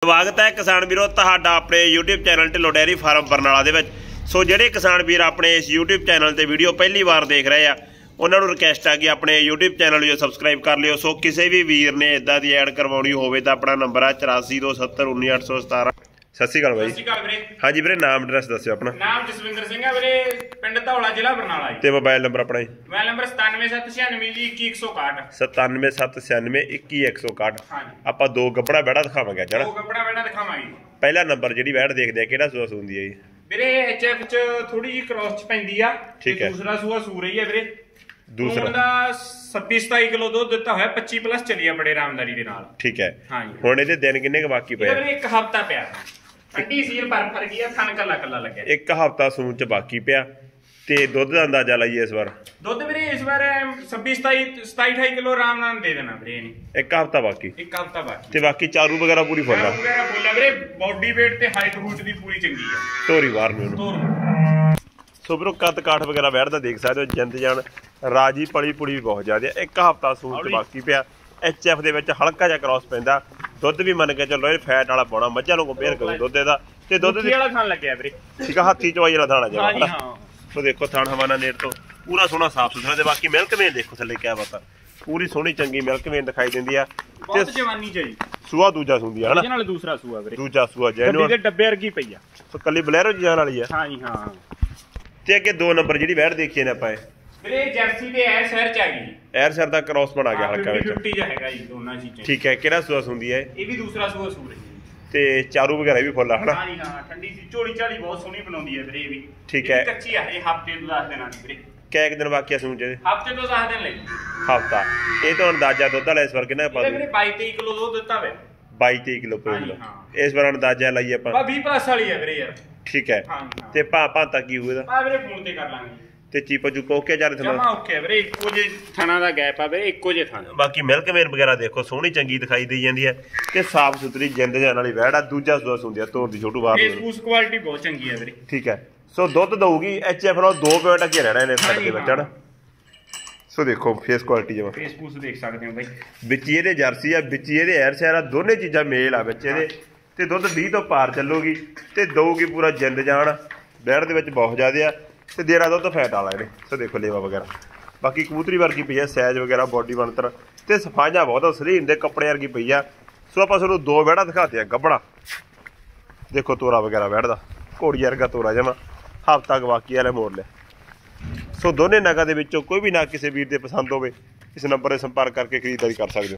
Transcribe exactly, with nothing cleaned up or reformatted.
ਸਵਾਗਤ ਹੈ ਕਿਸਾਨ ਵੀਰੋ ਤੁਹਾਡਾ ਆਪਣੇ YouTube channel Dhillon dairy farm Barnala ਦੇ ਵਿੱਚ। ਸੋ ਜਿਹੜੇ ਕਿਸਾਨ ਵੀਰ ਆਪਣੇ ਇਸ YouTube ਚੈਨਲ ਤੇ ਵੀਡੀਓ ਪਹਿਲੀ ਵਾਰ ਦੇਖ ਰਹੇ ਆ ਉਹਨਾਂ ਨੂੰ ਰਿਕਵੈਸਟ ਆ ਕਿ ਆਪਣੇ YouTube ਚੈਨਲ ਨੂੰ ਸਬਸਕ੍ਰਾਈਬ ਕਰ ਲਿਓ। ਸੋ ਕਿਸੇ ਵੀ ਵੀਰ ਨੇ ਇਦਾਂ ਦੀ ਐਡ ਕਰਵਾਉਣੀ ਹੋਵੇ ਤਾਂ ਆਪਣਾ ਨੰਬਰ ਆ ਚੁਰਾਸੀ ਦੋ ਸੱਤਰ ਉੱਨੀ ਅੱਠ ਸੌ ਸਤਾਰਾਂ। ਸਤਿ ਸ਼੍ਰੀ ਅਕਾਲ ਬਾਈ। ਸਤਿ ਸ਼੍ਰੀ ਅਕਾਲ ਵੀਰੇ। ਹਾਂਜੀ ਵੀਰੇ, ਨਾਮ ਐਡਰੈਸ ਦੱਸਿਓ ਆਪਣਾ। ਨਾਮ ਜਸਵਿੰਦਰ ਸਿੰਘ ਹੈ ਵੀਰੇ, ਪਿੰਡ ਧੌਲਾ, ਜ਼ਿਲ੍ਹਾ ਬਰਨਾਲਾ ਜੀ। ਤੇ ਮੋਬਾਈਲ ਨੰਬਰ ਆਪਣਾ ਜੀ? ਮੋਬਾਈਲ ਨੰਬਰ ਸਤਾਨਵੇਂ ਸੱਤ ਛਿਆਨਵੇਂ ਜੀ ਇੱਕੀ ਇੱਕ ਸੌ ਇਕਾਹਠ। ਸਤਾਨਵੇਂ ਸੱਤ ਛਿਆਨਵੇਂ ਇੱਕੀ ਇੱਕ ਸੌ ਇਕਾਹਠ। ਹਾਂਜੀ, ਆਪਾਂ ਦੋ ਗੱਬੜਾ ਬੈੜਾ ਦਿਖਾਵਾਂਗੇ ਅੱਜ। ਦੋ ਗੱਬੜਾ ਬੈੜਾ ਦਿਖਾਵਾਂਗੇ। ਪਹਿਲਾ ਨੰਬਰ ਜਿਹੜੀ ਬੈੜ ਦੇਖਦੇ ਆ ਕਿਹੜਾ ਸੂਆ ਸੂੰਦੀ ਹੈ ਜੀ? ਵੀਰੇ ਐਚ ਐਫ ਚ ਥੋੜੀ ਜਿਹੀ ਕ੍ਰੋਸ ਚ ਪੈਂਦੀ ਆ। ਠੀਕ ਹੈ। ਦੂਸਰਾ ਸੂਆ ਸੂ ਰਹੀ ਹੈ ਵੀਰੇ। ਦੂਸਰਾ ਦਾ ਛੱਬੀ ਸਤਾਈ ਕਿਲੋ ਦੁੱਧ ਦਿੱਤਾ ਹੋਇਆ, ਪੱਚੀ ਪਲੱਸ ਚੱਲੀ ਆ ਬੜੇ ਆਰਾਮਦਾਰੀ ਦੇ ਨਾਲ। ਠੀਕ ਹੈ। ਹਾਂਜੀ, ਹੁਣ ਇਹਦੇ ਦਿਨ ਕਿੰਨੇ ਕੁ ਬਾਕੀ ਪਏ? ਵੀਰੇ ਇੱਕ ਹਫਤਾ ਪਿਆ। ਠੰਡੀ ਸੀਲ ਪਰ ਫਰ ਗਈ ਆ, ਥਣ ਕੱਲਾ ਕੱਲਾ ਲੱਗਿਆ। ਇੱਕ ਹਫਤਾ ਸੂਣ ਚ ਬਾਕੀ ਪਿਆ ਤੇ ਦੁੱਧ ਦਾ ਅੰਦਾਜ਼ਾ ਲਾਈਏ ਇਸ ਵਾਰ? ਦੁੱਧ ਵੀਰੇ ਇਸ ਵਾਰ ਛੱਬੀ ਸਤਾਈ ਸਤਾਈ ਅਠਾਈ ਕਿਲੋ ਆਰਾਮ ਨਾਲ ਦੇ ਦੇਣਾ ਵੀਰੇ ਇਹਨੇ। ਇੱਕ ਹਫਤਾ ਬਾਕੀ? ਇੱਕ ਹਫਤਾ ਬਾਕੀ। ਤੇ ਬਾਕੀ ਚਾਰੂ ਵਗੈਰਾ ਪੂਰੀ ਫੁੱਲ ਆ? ਵਗੈਰਾ ਬੋਲਿਆ ਵੀਰੇ, ਬਾਡੀ weight ਤੇ ਹਾਈਟ ਹੂਟ ਦੀ ਪੂਰੀ ਚੰਗੀ ਆ। ਧੋਰੀ ਬਾਹਰ ਨੂੰ ਇਹਨੂੰ। ਤੋਰ ਸੋ ਵੀਰੋ ਕੱਦ ਕਾਠ ਵਗੈਰਾ ਬੈਠਦਾ ਦੇਖ ਸਕਦੇ ਹੋ। ਜਿੰਦ ਜਾਨ ਰਾਜੀ ਪਲੀ ਪੁਲੀ ਵੀ ਬਹੁਤ ਜ਼ਿਆਦਾ। ਇੱਕ ਹਫਤਾ ਸੂਣ ਚ ਬਾਕੀ ਪਿਆ। ਐਚ ਐਫ ਦੇ ਵਿੱਚ ਹਲਕਾ ਜਿਹਾ ਕ੍ਰਾਸ ਪੈਂਦਾ। ਦੁੱਧ ਵੀ ਮੰਨ ਕੇ ਚੱਲੋ ਇਹ ਫੈਟ ਵਾਲਾ ਪਾਉਣਾ, ਮੱਝਾਂ ਨੂੰ ਕੰਪੇਅਰ ਕਰੋ ਦੁੱਧ ਇਹਦਾ। ਤੇ ਦੁੱਧ ਦੀ ਵਾਲਾ ਖਾਣ ਲੱਗਿਆ ਵੀਰੇ। ਠੀਕ ਆ, ਹਾਥੀ ਚਵਾਈ ਵਾਲਾ ਥਾਣਾ ਹਾਂ ਜੀ ਜਾ। ਹਾਂ। ਸੋ ਦੇਖੋ ਥਾਣ ਹਵਾਨਾ ਨੇੜ ਤੋਂ ਪੂਰਾ ਸੋਹਣਾ ਸਾਫ ਸੁਥਰਾ। ਤੇ ਬਾਕੀ ਮਿਲਕ ਵੇਨ ਦੇਖੋ ਥੱਲੇ ਕਿਆ ਬਾਤ ਆ, ਪੂਰੀ ਸੋਹਣੀ ਚੰਗੀ ਮਿਲਕ ਵੇਨ ਦਿਖਾਈ ਦਿੰਦੀ ਆ। ਬਹੁਤ ਜਵਾਨੀ ਚਾਹੀ ਸੂਆ ਦੂਜਾ ਸੁੰਦੀ ਆ ਹਨਾ? ਇਹਦੇ ਨਾਲ ਦੂਸਰਾ ਸੂਆ ਵੀਰੇ। ਦੂਜਾ ਸੂਆ ਜੈਨੂਅਲ। ਗੱਡੀ ਦੇ ਡੱਬੇ ਵਰਗੀ ਪਈ ਆ। ਸੋ ਕੱਲੀ ਬਲੈਰੋ ਜਾਨ ਵਾਲੀ ਆ। ਹਾਂ ਜੀ ਹਾਂ। ਤੇ ਅੱਗੇ ਦੋ ਨੰਬਰ ਜਿਹੜੀ ਬੈਠ ਦੇਖੀਏ ਨੇ ਆਪਾਂ, ਵੀਰੇ ਜਰਸੀ ਦੇ ਐ ਸ਼ਹਿਰ ਚ ਆ ਗਈ। ਐਰ ਸਰ ਦਾ ਕ੍ਰਾਸ ਬਣਾ ਗਿਆ ਹਲਕਾ ਵਿੱਚ। ਫਿਫਟੀ ਜਿਹਾ ਹੈਗਾ ਜੀ ਦੋਨਾਂ ਚੀਜ਼ਾਂ। ਠੀਕ ਹੈ। ਕਿਹੜਾ ਸੂਆ ਸੁੰਦੀ ਹੈ? ਇਹ ਵੀ ਦੂਸਰਾ ਸੂਆ ਸੂ ਰਹੀ ਹੈ। ਤੇ ਚਾਰੂ ਵਗੈਰਾ ਵੀ ਫੁੱਲ ਆ ਹਨਾ? ਹਾਂ ਜੀ ਹਾਂ। ਠੰਡੀ ਸੀ, ਝੋਲੀ ਝਾਲੀ ਬਹੁਤ ਸੋਹਣੀ ਬਣਾਉਂਦੀ ਹੈ ਵੀਰੇ ਇਹ ਵੀ। ਠੀਕ ਹੈ। ਕੱਚੀ ਆ ਇਹ, ਹਫਤੇ ਤੋਂ ਦਸ ਦਿਨਾਂ ਦੀ ਵੀਰੇ। ਕਿਆ ਇੱਕ ਦਿਨ ਬਾਕੀ ਆ ਸੂਣ ਚ? ਹਫਤੇ ਤੋਂ ਦਸ ਦਿਨ ਲਈ। ਹਫਤਾ। ਇਹ ਤਾਂ ਅੰਦਾਜ਼ਾ ਦੁੱਧ ਵਾਲਾ ਇਸ ਵਾਰ ਕਿੰਨਾ ਪਾ ਵੀਰੇ ਬਾਈ ਤੇਈ ਕਿਲੋ ਦੁੱਧ ਦਿੱਤਾ ਵੇ। ਬਾਈ ਤੇਈ ਕਿਲੋ ਪਾ ਇਸ ਵਾਰ ਅੰਦਾਜ਼ਾ ਲਾਈਏ ਆਪਾਂ? ਬਾ ਵੀਹ ਪਲੱਸ ਵਾਲੀ ਹੈ ਵੀਰੇ ਯਾਰ। ਠੀਕ ਹੈ। ਹਾਂ ਹਾਂ। ਤੇ ਭਾ ਭਾਂਤਾ ਕੀ ਹੋਊ ਇਹਦਾ? ਆ ਵੀਰੇ ਫੋਨ ਤੇ ਕਰ ਲਾਂਗੇ। ਤੇ ਚੀਪਾ ਚੂਪਾ ਓਕੇ ਚੱਲ ਥਣਾ? ਜਮਾ ਓਕੇ ਵੀਰੇ। ਇੱਕੋ ਜੇ ਥਣਾ ਦਾ ਗੈਪ ਆ ਵੀਰੇ, ਇੱਕੋ ਜੇ ਥਣਾ। ਬਾਕੀ ਮਿਲਕ ਵੇਨ ਵਗੈਰਾ ਦੇਖੋ ਸੋਹਣੀ ਚੰਗੀ ਦਿਖਾਈ ਦੇਈ ਜਾਂਦੀ ਹੈ ਤੇ ਸਾਫ ਸੁਥਰੀ ਜਿੰਦ ਜਾਨ ਵਾਲੀ ਵੈੜ ਆ। ਦੂਜਾ ਸੂਆ ਸੁੰਦੀ ਆ, ਤੋਰ ਦੀ ਛੋਟੂ ਬਾਹਰ। ਫੇਸਬੁੱਕ ਕੁਆਲਿਟੀ ਬਹੁਤ ਚੰਗੀ ਹੈ ਵੀਰੇ। ਠੀਕ ਹੈ। ਸੋ ਦੁੱਧ ਦਊਗੀ ਐਚ ਐਫ ਨਾਲ ਦੋ ਪੁਆਇੰਟ ਅੱਗੇ ਰਹਿਣਾ ਇਹਨੇ ਫੱਟ ਦੇ ਵਿੱਚ ਹਨਾ? ਸੋ ਦੇਖੋ ਫੇਸ ਕੁਆਲਿਟੀ ਜਮਾ। ਫੇਸਬੁੱਕ ਦੇਖ ਸਕਦੇ ਹੋ ਬਾਈ। ਵਿੱਚ ਇਹਦੇ ਜਰਸੀ ਆ, ਵਿੱਚ ਇਹਦੇ ਐਰ ਸ਼ਹਿਰ ਆ, ਦੋਨੇ ਚੀਜ਼ਾਂ ਮੇਲ ਆ ਵਿੱਚ ਇਹਦੇ। ਤੇ ਦੁੱਧ ਵੀਹ ਤੋਂ ਪਾਰ ਚੱਲੂਗੀ ਤੇ ਦਊਗੀ ਪੂਰਾ ਜਿੰਦ ਜਾਨ। ਬੈੜ ਦੇ ਵਿੱਚ ਬਹੁਤ ਜ਼ਿਆਦਾ ਆ ਤੇ ਦੇਰਾ ਦੁੱਧ ਫੈਟ ਵਾਲਾ ਇਹਨੇ। ਸੋ ਦੇਖੋ ਲੇਵਾ ਵਗੈਰਾ ਬਾਕੀ ਕਬੂਤਰੀ ਵਰਗੀ ਪਈ ਆ, ਸਾਈਜ਼ ਵਗੈਰਾ ਬੋਡੀ ਬਣਤਰ ਤੇ ਸਫਾਈਆਂ ਬਹੁਤ ਸਰੀਰ ਦੇ ਕੱਪੜੇ ਵਰਗੀ ਪਈ ਆ। ਸੋ ਆਪਾਂ ਤੁਹਾਨੂੰ ਦੋ ਬੈੜਾ ਦਿਖਾਤੇ ਆ ਗੱਬੜਾ। ਦੇਖੋ ਤੋਰਾ ਵਗੈਰਾ ਬੈਠਦਾ ਘੋੜੀ ਵਰਗਾ ਤੋਰਾ ਜਮਾ। ਹਫ਼ਤਾ ਕੁ ਬਾਕੀ ਵਾਲੇ ਮੋੜ ਲਿਆ। ਸੋ ਦੋਨੇ ਨਗਾਂ ਦੇ ਵਿੱਚੋਂ ਕੋਈ ਵੀ ਨਾ ਕਿਸੇ ਵੀਰ ਦੇ ਪਸੰਦ ਹੋਵੇ ਇਸ ਨੰਬਰ 'ਤੇ ਸੰਪਰਕ ਕਰਕੇ ਖਰੀਦਦਾਰੀ ਕਰ ਸਕਦੇ ਹੋ।